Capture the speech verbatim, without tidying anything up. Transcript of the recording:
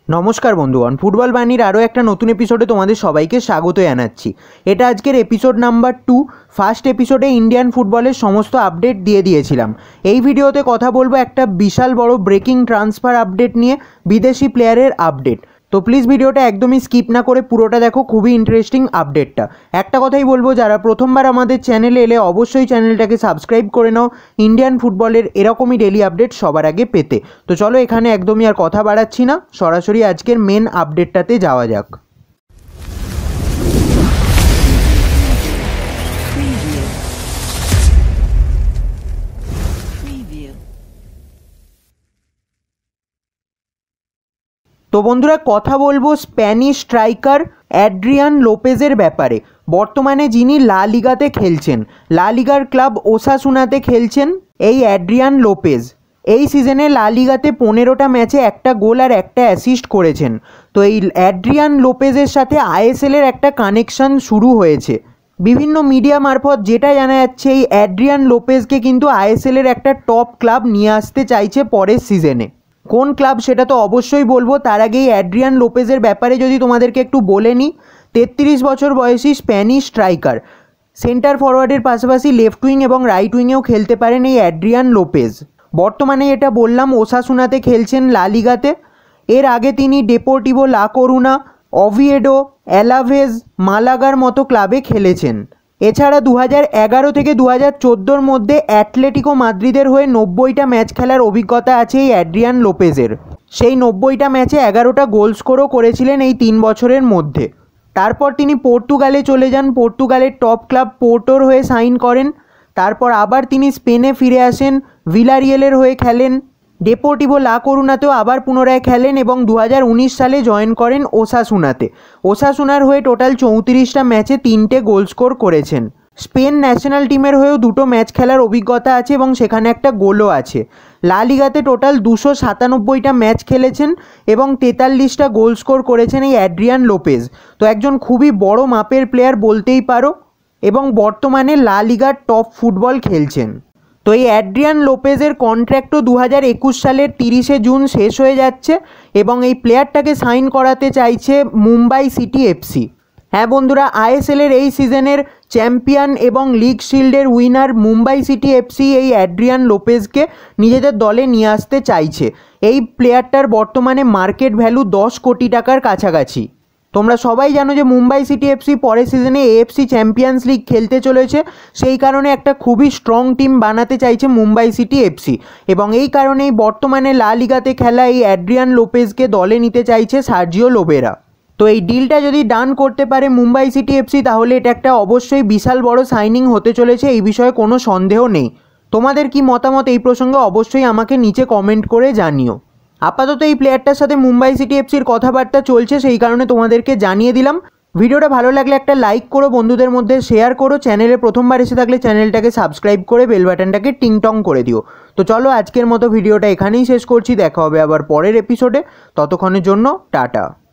নমস্কার বন্ধুগণ, ফুটবল বাণীর আরও একটা নতুন এপিসোডে তোমাদের সবাইকে স্বাগত জানাচ্ছি। এটা আজকের এপিসোড নাম্বার টু। ফার্স্ট এপিসোডে ইন্ডিয়ান ফুটবলের সমস্ত আপডেট দিয়ে দিয়েছিলাম। এই ভিডিওতে কথা বলবো একটা বিশাল বড় ব্রেকিং ট্রান্সফার আপডেট নিয়ে, বিদেশি প্লেয়ারের আপডেট। তো প্লিজ ভিডিওটা একদমই স্কিপ না করে পুরোটা দেখো, খুবই ইন্টারেস্টিং আপডেটটা। একটা কথাই বলবো, যারা প্রথমবার আমাদের চ্যানেলে এলে অবশ্যই চ্যানেলটাকে সাবস্ক্রাইব করে নাও ইন্ডিয়ান ফুটবলের এরকমই ডেলি আপডেট সবার আগে পেতে। তো চলো এখানে একদমই আর কথা বাড়াচ্ছি না, সরাসরি আজকের মেন আপডেটটাতে যাওয়া যাক। তো বন্ধুরা, কথা বলবো স্প্যানিশ স্ট্রাইকার অ্যাড্রিয়ান লোপেজের ব্যাপারে। বর্তমানে যিনি লা লিগাতে খেলছেন, লা লিগার ক্লাব ওসাসুনাতে খেলছেন এই অ্যাড্রিয়ান লোপেজ। এই সিজনে লা লিগাতে পনেরোটা ম্যাচে একটা গোল আর একটা অ্যাসিস্ট করেছেন। তো এই অ্যাড্রিয়ান লোপেজের সাথে আইএসএলের একটা কানেকশন শুরু হয়েছে। বিভিন্ন মিডিয়া মারফত যেটা জানা যাচ্ছে, এই অ্যাড্রিয়ান লোপেজকে কিন্তু আইএসএলের একটা টপ ক্লাব নিয়ে আসতে চাইছে পরের সিজনে। কোন ক্লাব সেটা তো অবশ্যই বলবো, তার আগেই অ্যাড্রিয়ান লোপেজের ব্যাপারে যদি তোমাদেরকে একটু বলে নিই। তেত্রিশ বছর বয়সী স্প্যানিশ স্ট্রাইকার, সেন্টার ফরওয়ার্ডের পাশাপাশি লেফট উইং এবং রাইট উইংয়েও খেলতে পারেন এই অ্যাড্রিয়ান লোপেজ। বর্তমানে এটা বললাম ওসাসুনাতে খেলছেন লা লিগাতে। এর আগে তিনি ডেপোর্টিভো লা করুনা, ওভিয়েডো, অ্যালাভেজ, মালাগার মতো ক্লাবে খেলেছেন। এছাড়া দু হাজার এগারো থেকে দু হাজার চোদ্দোর মধ্যে অ্যাটলেটিকো মাদ্রিদের হয়ে নব্বইটা ম্যাচ খেলার অভিজ্ঞতা আছে এই অ্যাড্রিয়ান লোপেজের। সেই নব্বইটা ম্যাচে এগারোটা গোল স্কোরও করেছিলেন এই তিন বছরের মধ্যে। তারপর তিনি পর্তুগালে চলে যান, পর্তুগালের টপ ক্লাব পোর্টোর হয়ে সাইন করেন। তারপর আবার তিনি স্পেনে ফিরে আসেন, ভিলারিয়েলের হয়ে খেলেন, ডেপোর্টিভো লা করুনাতেও আবার পুনরায় খেলেন এবং দু হাজার উনিশ সালে জয়েন করেন ওসাসুনাতে। ওসাসুনার হয়ে টোটাল চৌত্রিশটা ম্যাচে তিনটে গোল স্কোর করেছেন। স্পেন ন্যাশনাল টিমের হয়েও দুটো ম্যাচ খেলার অভিজ্ঞতা আছে এবং সেখানে একটা গোলও আছে। লা লিগাতে টোটাল দুশো সাতানব্বইটা ম্যাচ খেলেছেন এবং তেতাল্লিশটা গোল স্কোর করেছেন এই অ্যাড্রিয়ান লোপেজ। তো একজন খুবই বড় মাপের প্লেয়ার বলতেই পারো, এবং বর্তমানে লা লিগার টপ ফুটবল খেলছেন। তো এই অ্যাড্রিয়ান লোপেজের কন্ট্র্যাক্টও দু হাজার একুশ সালের তিরিশে জুন শেষ হয়ে যাচ্ছে এবং এই প্লেয়ারটাকে সাইন করাতে চাইছে মুম্বাই সিটি এফসি। হ্যাঁ বন্ধুরা, আইএসএলের এই সিজনের চ্যাম্পিয়ন এবং লিগ শিল্ডের উইনার মুম্বাই সিটি এফসি এই অ্যাড্রিয়ান লোপেজকে নিজেদের দলে নিয়ে আসতে চাইছে। এই প্লেয়ারটার বর্তমানে মার্কেট ভ্যালু দশ কোটি টাকার কাছাকাছি। তোমরা সবাই জানো যে মুম্বাই সিটি এফসি পরের সিজনে এএফসি চ্যাম্পিয়ন্স লিগ খেলতে চলেছে, সেই কারণে একটা খুবই স্ট্রং টিম বানাতে চাইছে মুম্বাই সিটি এফসি, এবং এই কারণেই বর্তমানে লা লিগাতে খেলা এই অ্যাড্রিয়ান লোপেজকে দলে নিতে চাইছে সার্জিও লোবেরা। তো এই ডিলটা যদি ডান করতে পারে মুম্বাই সিটি এফসি, তাহলে এটা একটা অবশ্যই বিশাল বড় সাইনিং হতে চলেছে, এই বিষয়ে কোনো সন্দেহ নেই। তোমাদের কি মতামত এই প্রসঙ্গে অবশ্যই আমাকে নিচে কমেন্ট করে জানিও। আপাতত এই প্লেয়ারটার সাথে মুম্বাই সিটি এফসির কথাবার্তা চলছে, সেই কারণে তোমাদেরকে জানিয়ে দিলাম। ভিডিওটা ভালো লাগলে একটা লাইক করো, বন্ধুদের মধ্যে শেয়ার করো, চ্যানেলে প্রথমবার এসে থাকলে চ্যানেলটাকে সাবস্ক্রাইব করে বেল বাটনটাকে টিং টং করে দিও। তো চলো আজকের মতো ভিডিওটা এখানেই শেষ করছি, দেখা হবে আবার পরের এপিসোডে। ততক্ষণের জন্য টাটা।